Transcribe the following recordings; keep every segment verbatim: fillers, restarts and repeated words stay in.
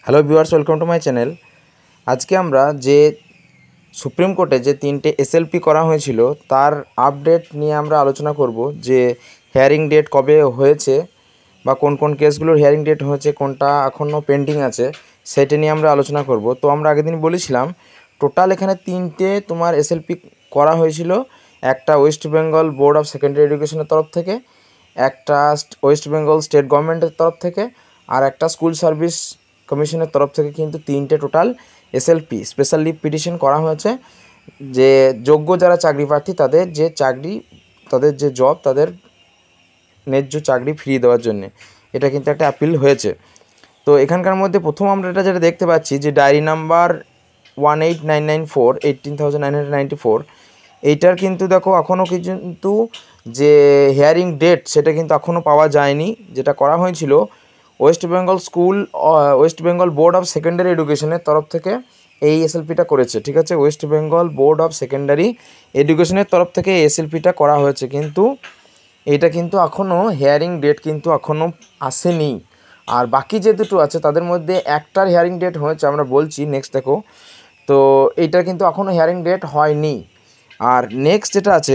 Hello viewers, welcome to my channel. আজকে আমরা যে সুপ্রিম কোর্টে যে তিনটে এসএলপি করা হয়েছিল তার আপডেট নিয়ে আমরা আলোচনা করব। যে হিয়ারিং ডেট কবে হয়েছে বা কোন কোন কেসগুলোর হিয়ারিং ডেট হয়েছে, কোনটা এখনও পেন্ডিং আছে, সেটা নিয়ে আমরা আলোচনা করব। তো আমরা আগের দিন বলেছিলাম টোটাল এখানে তিনটে তোমার এসএলপি করা হয়েছিল। একটা West Bengal Board of Secondary এডুকেশনের তরফ থেকে, একটা ওয়েস্ট বেঙ্গল স্টেট গভর্নমেন্টের তরফ থেকে, আর একটা স্কুল সার্ভিস কমিশনের তরফ থেকে কিন্তু তিনটে total SLP special leave petition করা হয়েছে। যে যোগ্য যারা চাকরি প্রার্থী তাদের যে চাকরি, তাদের যে জব, তাদের ন্যায্য চাকরি ফিরিয়ে দেওয়ার জন্য এটা কিন্তু একটা অ্যাপিল হয়েছে। তো এখানকার মধ্যে প্রথম আমরা এটা যেটা দেখতে পাচ্ছি যে diary number one eight nine nine four eighteen thousand nine hundred ninety four এইটার কিন্তু দেখো এখনও কিন্তু যে হিয়ারিং ডেট সেটা কিন্তু এখনও পাওয়া যায়নি। যেটা করা হয়েছিল West Bengal school West Bengal Board of Secondary এডুকেশনের তরফ থেকে এই এসএলপিটা করেছে, ঠিক আছে। West Bengal Board of Secondary এডুকেশনের তরফ থেকে এই এসএলপিটা করা হয়েছে, কিন্তু এটা কিন্তু এখনও হিয়ারিং ডেট কিন্তু এখনও আসেনি। আর বাকি যে দুটো আছে তাদের মধ্যে একটার হিয়ারিং ডেট হয়েছে, আমরা বলছি নেক্সট দেখো। তো এইটা কিন্তু এখনও হিয়ারিং ডেট হয়নি। আর নেক্সট যেটা আছে,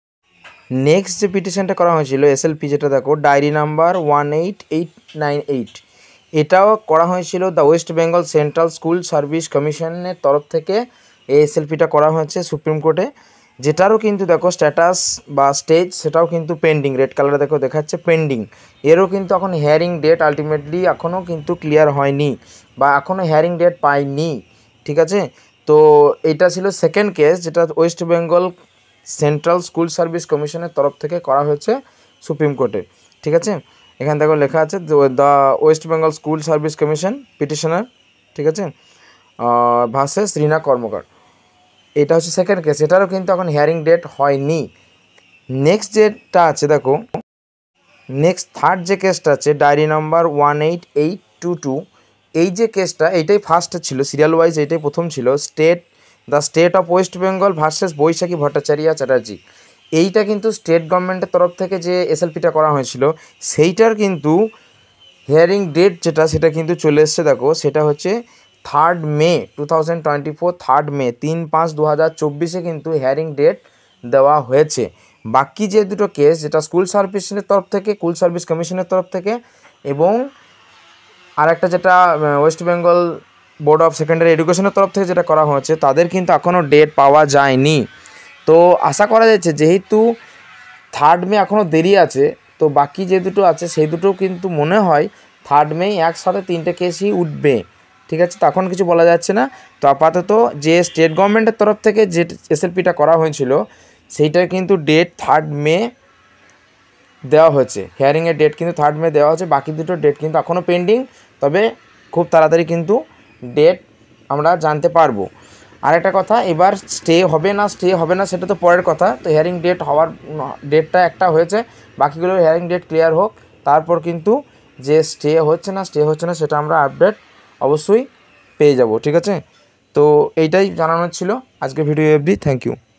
নেক্সট যে পিটিশনটা করা হয়েছিল এসএলপি, যেটা দেখো diary number one eight eight nine eight, এটাও করা হয়েছিল the West Bengal Central School Service কমিশনের তরফ থেকে এই এসএলপিটা করা হয়েছে সুপ্রিম কোর্টে। যেটারও কিন্তু দেখো স্ট্যাটাস বা স্টেজ সেটাও কিন্তু পেন্ডিং, রেড কালারে দেখো দেখাচ্ছে পেন্ডিং। এরও কিন্তু এখন হিয়ারিং ডেট আলটিমেটলি এখনও কিন্তু ক্লিয়ার হয়নি বা এখনও হিয়ারিং ডেট পায়নি, ঠিক আছে। তো এটা ছিল সেকেন্ড কেস, যেটা West Bengal Central School Service কমিশনের তরফ থেকে করা হয়েছে সুপ্রিম কোর্টে, ঠিক আছে। এখান থেকে লেখা আছে the West Bengal School Service Commission petitioner, ঠিক আছে, ভার্সেস রীনা কর্মকার। এটা হচ্ছে সেকেন্ড কেস, এটারও কিন্তু এখন হিয়ারিং ডেট হয়নি। নেক্সট যেটা আছে দেখো, নেক্সট থার্ড যে কেসটা আছে diary number one eight eight two two, এই যে কেসটা এইটাই ফার্স্ট ছিল, সিরিয়াল ওয়াইজ এইটাই প্রথম ছিল। State the State of West Bengal versus Baishakhi Bhattacharya Chatterjee, এইটা কিন্তু স্টেট গভর্নমেন্টের তরফ থেকে যে এসএলপিটা করা হয়েছিল সেইটার কিন্তু হিয়ারিং ডেট যেটা সেটা কিন্তু চলে এসছে দেখো। সেটা হচ্ছে third May two thousand twenty four third May তিন পাঁচ দু হাজার চব্বিশে কিন্তু হিয়ারিং ডেট দেওয়া হয়েছে। বাকি যে দুটো কেস, যেটা স্কুল সার্ভিসের তরফ থেকে, স্কুল সার্ভিস কমিশনের তরফ থেকে, এবং আরেকটা যেটা West Bengal Board of Secondary এডুকেশনের তরফ থেকে যেটা করা হয়েছে, তাদের কিন্তু এখনও ডেট পাওয়া যায়নি। তো আশা করা যাচ্ছে যেহেতু থার্ড মে এখনও দেরি আছে, তো বাকি যে দুটো আছে সেই দুটো কিন্তু মনে হয় থার্ড মে একসাথে তিনটে কেসই উঠবে, ঠিক আছে। তখন কিছু বলা যাচ্ছে না। তো আপাতত যে স্টেট গভর্নমেন্টের তরফ থেকে যে এসএলপিটা করা হয়েছিল সেইটার কিন্তু ডেট থার্ড মে দেওয়া হয়েছে, হিয়ারিংয়ের ডেট কিন্তু থার্ড মে দেওয়া হয়েছে। বাকি দুটো ডেট কিন্তু এখনও পেন্ডিং, তবে খুব তাড়াতাড়ি কিন্তু ডেট আমরা জানতে পারবো। আরেকটা কথা, এবার স্টে হবে না স্টে হবে না সেটা তো পরের কথা। তো হিয়ারিং ডেট হওয়ার ডেটটা একটা হয়েছে, বাকিগুলোর হিয়ারিং ডেট ক্লিয়ার হোক, তারপর কিন্তু যে স্টে হচ্ছে না স্টে হচ্ছে না সেটা আমরা আপডেট অবশ্যই পেয়ে যাব, ঠিক আছে। তো এইটাই জানানোর ছিল আজকে ভিডিও অবধি। Thank you.